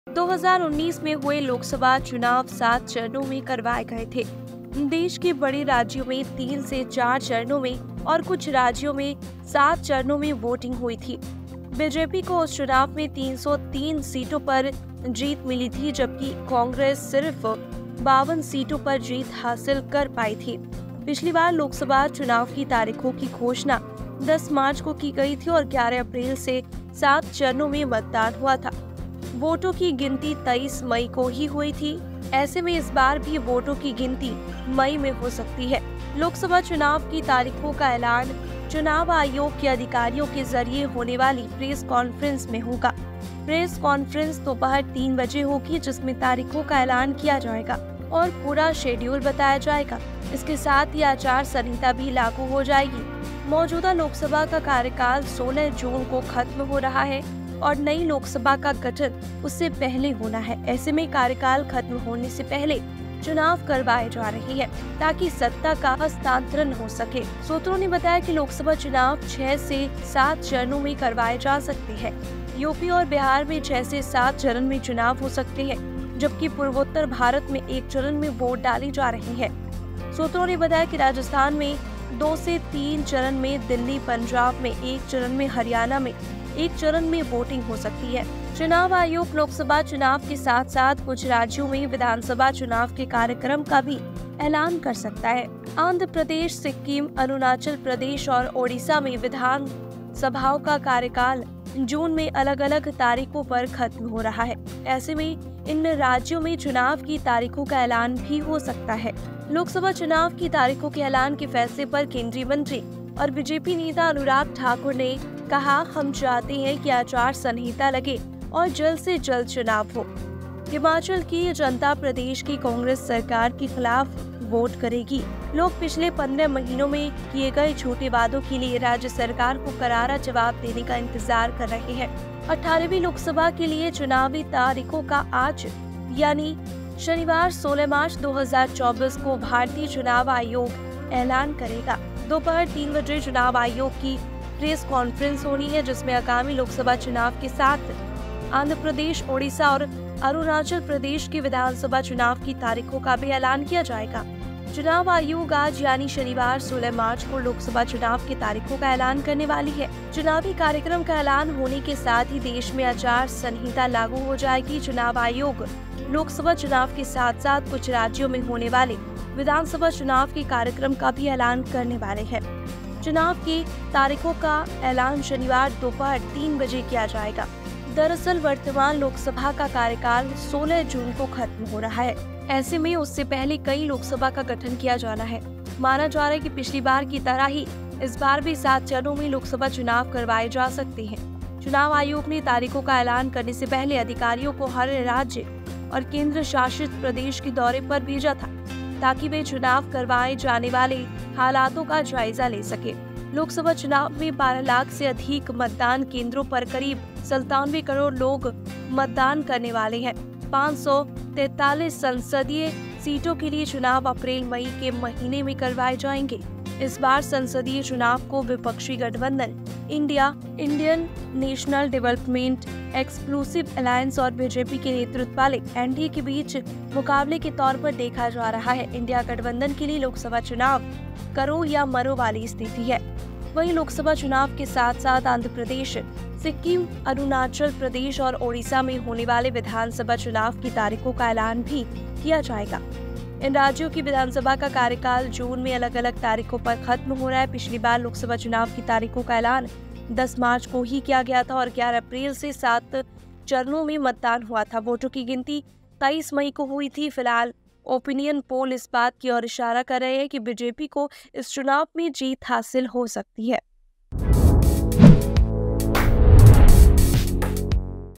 2019 में हुए लोकसभा चुनाव 7 चरणों में करवाए गए थे। देश के बड़े राज्यों में 3 से 4 चरणों में और कुछ राज्यों में 7 चरणों में वोटिंग हुई थी। बीजेपी को उस चुनाव में 303 सीटों पर जीत मिली थी, जबकि कांग्रेस सिर्फ 52 सीटों पर जीत हासिल कर पाई थी। पिछली बार लोकसभा चुनाव की तारीखों की घोषणा 10 मार्च को की गई थी और 11 अप्रैल से 7 चरणों में मतदान हुआ था। वोटों की गिनती 23 मई को ही हुई थी। ऐसे में इस बार भी वोटों की गिनती मई में हो सकती है। लोकसभा चुनाव की तारीखों का ऐलान चुनाव आयोग के अधिकारियों के जरिए होने वाली प्रेस कॉन्फ्रेंस में होगा। प्रेस कॉन्फ्रेंस दोपहर 3 बजे होगी, जिसमें तारीखों का ऐलान किया जाएगा और पूरा शेड्यूल बताया जाएगा। इसके साथ ही आचार संहिता भी लागू हो जाएगी। मौजूदा लोकसभा का कार्यकाल 16 जून को खत्म हो रहा है और नई लोकसभा का गठन उससे पहले होना है। ऐसे में कार्यकाल खत्म होने से पहले चुनाव करवाए जा रहे हैं ताकि सत्ता का हस्तांतरण हो सके। सूत्रों ने बताया कि लोकसभा चुनाव 6 से 7 चरणों में करवाए जा सकते हैं। यूपी और बिहार में 6 से 7 चरण में चुनाव हो सकते हैं, जबकि पूर्वोत्तर भारत में 1 चरण में वोट डाले जा रहे हैं। सूत्रों ने बताया कि राजस्थान में 2 से 3 चरण में, दिल्ली पंजाब में 1 चरण में, हरियाणा में 1 चरण में वोटिंग हो सकती है। चुनाव आयोग लोकसभा चुनाव के साथ साथ कुछ राज्यों में विधानसभा चुनाव के कार्यक्रम का भी ऐलान कर सकता है। आंध्र प्रदेश, सिक्किम, अरुणाचल प्रदेश और ओडिशा में विधान सभाओं का कार्यकाल जून में अलग अलग तारीखों पर खत्म हो रहा है। ऐसे में इन राज्यों में चुनाव की तारीखों का ऐलान भी हो सकता है। लोकसभा चुनाव की तारीखों के ऐलान के फैसले पर केंद्रीय मंत्री और बीजेपी नेता अनुराग ठाकुर ने कहा, हम चाहते हैं कि आचार संहिता लगे और जल्द से जल्द चुनाव हो। हिमाचल की जनता प्रदेश की कांग्रेस सरकार के खिलाफ वोट करेगी। लोग पिछले 15 महीनों में किए गए झूठे वादों के लिए राज्य सरकार को करारा जवाब देने का इंतजार कर रहे हैं। 18वीं लोकसभा के लिए चुनावी तारीखों का आज यानी शनिवार 16 मार्च 2024 को भारतीय चुनाव आयोग ऐलान करेगा। दोपहर 3 बजे चुनाव आयोग की प्रेस कॉन्फ्रेंस होनी है, जिसमें आगामी लोकसभा चुनाव के साथ आंध्र प्रदेश, ओडिशा और अरुणाचल प्रदेश के विधानसभा चुनाव की तारीखों का भी ऐलान किया जाएगा। चुनाव आयोग आज यानी शनिवार 16 मार्च को लोकसभा चुनाव की तारीखों का ऐलान करने वाली है। चुनावी कार्यक्रम का ऐलान होने के साथ ही देश में आचार संहिता लागू हो जाएगी। चुनाव आयोग लोकसभा चुनाव के साथ साथ कुछ राज्यों में होने वाले विधानसभा चुनाव के कार्यक्रम का भी ऐलान करने वाले हैं। चुनाव की तारीखों का ऐलान शनिवार दोपहर 3 बजे किया जाएगा। दरअसल वर्तमान लोकसभा का कार्यकाल 16 जून को खत्म हो रहा है। ऐसे में उससे पहले कई लोकसभा का गठन किया जाना है। माना जा रहा है कि पिछली बार की तरह ही इस बार भी 7 चरणों में लोकसभा चुनाव करवाए जा सकते हैं। चुनाव आयोग ने तारीखों का ऐलान करने से पहले अधिकारियों को हर राज्य और केंद्र शासित प्रदेश के दौरे पर भेजा था, ताकि वे चुनाव करवाए जाने वाले हालातों का जायजा ले सके। लोकसभा चुनाव में 12 लाख से अधिक मतदान केंद्रों पर करीब 97 करोड़ लोग मतदान करने वाले हैं। 543 संसदीय सीटों के लिए चुनाव अप्रैल मई के महीने में करवाए जाएंगे। इस बार संसदीय चुनाव को विपक्षी गठबंधन Indian National Development Exclusive Alliance और बीजेपी के नेतृत्व वाले एनडीए के बीच मुकाबले के तौर पर देखा जा रहा है। इंडिया गठबंधन के लिए लोकसभा चुनाव करो या मरो वाली स्थिति है। वहीं लोकसभा चुनाव के साथ साथ आंध्र प्रदेश, सिक्किम, अरुणाचल प्रदेश और ओडिशा में होने वाले विधानसभा चुनाव की तारीखों का ऐलान भी किया जाएगा। इन राज्यों की विधानसभा का कार्यकाल जून में अलग अलग तारीखों पर खत्म हो रहा है। पिछली बार लोकसभा चुनाव की तारीखों का ऐलान 10 मार्च को ही किया गया था और 11 अप्रैल से 7 चरणों में मतदान हुआ था। वोटों की गिनती 23 मई को हुई थी। फिलहाल ओपिनियन पोल इस बात की ओर इशारा कर रहे हैं कि बीजेपी को इस चुनाव में जीत हासिल हो सकती है।